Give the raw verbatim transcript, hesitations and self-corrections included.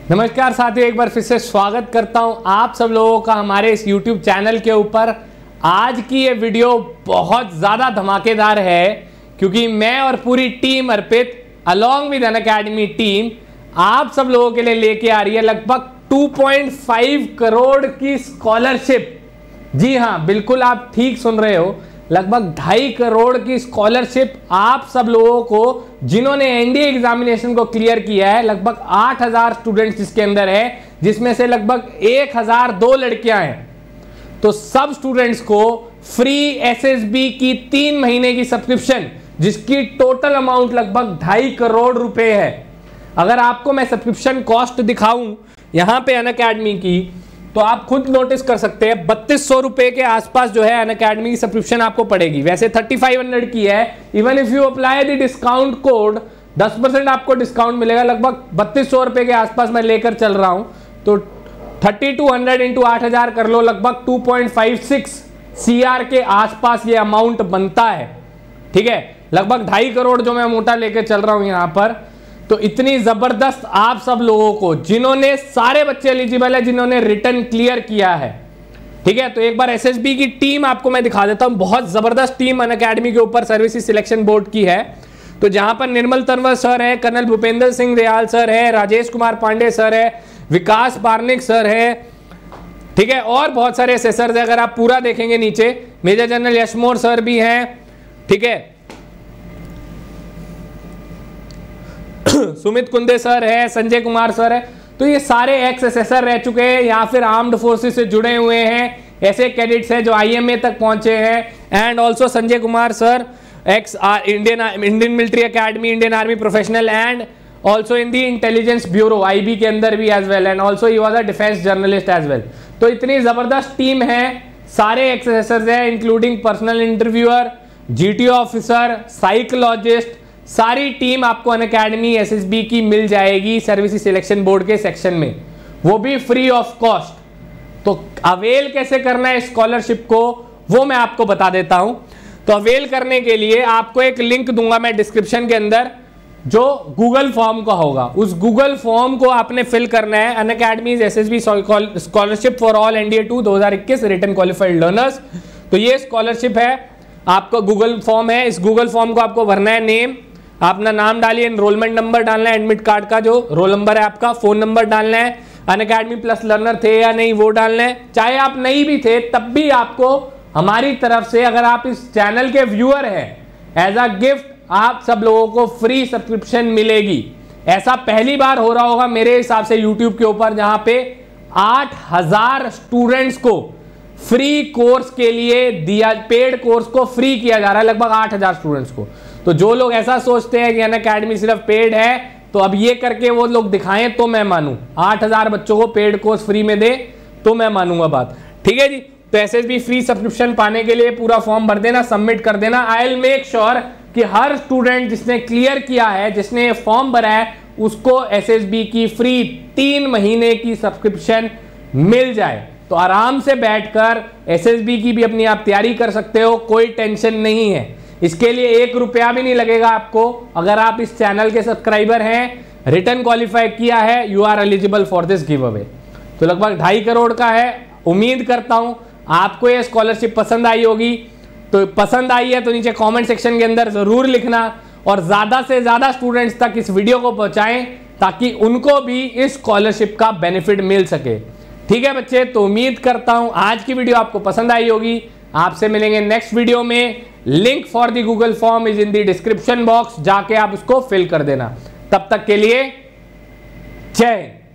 नमस्कार साथियों, एक बार फिर से स्वागत करता हूं आप सब लोगों का हमारे इस YouTube चैनल के ऊपर। आज की ये वीडियो बहुत ज़्यादा धमाकेदार है क्योंकि मैं और पूरी team Arpit along with Unacademy team आप सब लोगों के लिए लेके आ रही है लगभग दो पॉइंट पाँच करोड़ की स्कॉलरशिप। जी हाँ, बिल्कुल आप ठीक सुन रहे हो, लगभग ढाई करोड़ की स्कॉलरशिप आप सब लोगों को जिन्होंने एनडीए एग्जामिनेशन को क्लियर किया है। लगभग आठ हज़ार स्टूडेंट्स जिसके अंदर है, जिसमें से लगभग एक हज़ार दो लड़कियां हैं। तो सब स्टूडेंट्स को फ्री एसएसबी की तीन महीने की सब्सक्रिप्शन जिसकी टोटल अमाउंट लगभग ढाई करोड़ रुपए है। अगर आपको मैं सब्सक्रिप्शन कॉस्ट दिखाऊं यहां पे अनअकैडमी की, तो आप खुद नोटिस कर सकते हैं बत्तीस सौ रुपए के आसपास जो है अनअकैडमी की सब्सक्रिप्शन आपको पड़ेगी। वैसे थर्टी फाइव हंड्रेड की है। Even if you apply the discount code दस परसेंट आपको डिस्काउंट मिलेगा। लगभग बत्तीस सौ रुपए के आसपास मैं लेकर चल रहा हूं, तो थर्टी टू हंड्रेड इंटू आठ हजार कर लो, लगभग two point five six CR के आसपास ये अमाउंट बनता है। ठीक है, लगभग ढाई करोड़ जो मैं मोटा लेकर चल रहा हूं यहां पर। तो इतनी जबरदस्त आप सब लोगों को, जिन्होंने सारे बच्चे एलिजिबल है, जिन्होंने रिटर्न क्लियर किया है। ठीक है, तो एक बार एसएसबी की टीम आपको मैं दिखा देता हूं। बहुत जबरदस्त टीम अनअकैडमी के ऊपर सर्विसेज सिलेक्शन बोर्ड की है। तो जहां पर निर्मल तंवर सर है, कर्नल भूपेंद्र सिंह दयाल सर है, राजेश कुमार पांडे सर है, विकास बार्निक सर है। ठीक है, और बहुत सारे असेसर्स है। अगर आप पूरा देखेंगे नीचे मेजर जनरल यशमोर सर भी हैं। ठीक है, सुमित कुंदे सर है, संजय कुमार सर है। तो ये सारे एक्स एसेसर रह चुके हैं या फिर आर्म्ड फोर्सेस से जुड़े हुए हैं। ऐसे कैडेट्स हैं जो आईएमए तक पहुंचे हैं। And also Sanjay Kumar sir ex Indian Indian military academy, Indian army professional and also in the intelligence bureau IB के अंदर भी as well. And also he was a defence journalist as well. तो इतनी जबरदस्त टीम है, सारे एक्स एसेसर्स हैं, including personal interviewer, GTO officer, psychologist. सारी टीम आपको अनअकैडमी एसएसबी की मिल जाएगी सर्विसेज सिलेक्शन बोर्ड के सेक्शन में, वो भी फ्री ऑफ कॉस्ट। तो अवेल कैसे करना है स्कॉलरशिप को वो मैं आपको बता देता हूं। तो अवेल करने के लिए आपको एक लिंक दूंगा मैं डिस्क्रिप्शन के अंदर, जो गूगल फॉर्म का होगा। उस गूगल फॉर्म को आपने फिल करना है। Unacademy SSB scholarship for all NDA two दो हजार इक्कीस रिटन क्वालिफाइड लर्नर्स। तो ये स्कॉलरशिप है, आपका गूगल फॉर्म है। इस गूगल फॉर्म को आपको भरना है, नेम अपना नाम डालिए, एनरोलमेंट नंबर डालना है, एडमिट कार्ड का जो रोल नंबर है आपका, फोन नंबर डालना है, अनअकैडमी प्लस लर्नर थे या नहीं वो डालना है। चाहे आप नहीं भी थे तब भी आपको हमारी तरफ से, अगर आप इस चैनल के व्यूअर हैं, एज अ गिफ्ट आप सब लोगों को फ्री सब्सक्रिप्शन मिलेगी। ऐसा पहली बार हो रहा होगा मेरे हिसाब से यूट्यूब के ऊपर, जहां पे आठ हज़ार स्टूडेंट्स को फ्री कोर्स के लिए दिया, पेड कोर्स को फ्री किया जा रहा है लगभग आठ हज़ार स्टूडेंट्स को। तो जो लोग ऐसा सोचते हैं कि अनअकैडमी सिर्फ पेड है, तो अब ये करके वो लोग दिखाएं तो मैं मानूं। आठ हज़ार बच्चों को पेड कोर्स फ्री में दे तो मैं मानूंगा बात। ठीक है जी, तो एसएसबी फ्री सब्सक्रिप्शन पाने के लिए पूरा फॉर्म भर देना, सबमिट कर देना। आई विल मेक श्योर कि हर स्टूडेंट जिसने क्लियर किया है, जिसने फॉर्म भरा है, उसको एसएसबी की फ्री तीन महीने की सब्सक्रिप्शन मिल जाए। तो आराम से बैठकर एसएसबी की भी अपनी आप तैयारी कर सकते हो, कोई टेंशन नहीं है। इसके लिए एक रुपया भी नहीं लगेगा आपको। अगर आप इस चैनल के सब्सक्राइबर हैं, रिटर्न क्वालिफाई किया है, you are eligible for this giveaway. तो लगभग ढाई करोड़ का है। उम्मीद करता हूं आपको ये स्कॉलरशिप पसंद आई होगी। तो पसंद आई है तो नीचे कमेंट सेक्शन के अंदर जरूर लिखना, और ज्यादा से ज्यादा स्टूडेंट्स तक इस वीडियो को पहुंचाएं ताकि उनको भी इस स्कॉलरशिप का बेनिफिट मिल सके। ठीक है बच्चे, तो उम्मीद करता हूं आज की वीडियो आपको पसंद आई होगी। आपसे मिलेंगे नेक्स्ट वीडियो में। Link for the Google form is in the description box, जाके आप उसको फिल कर देना। तब तक के लिए जय हिंद।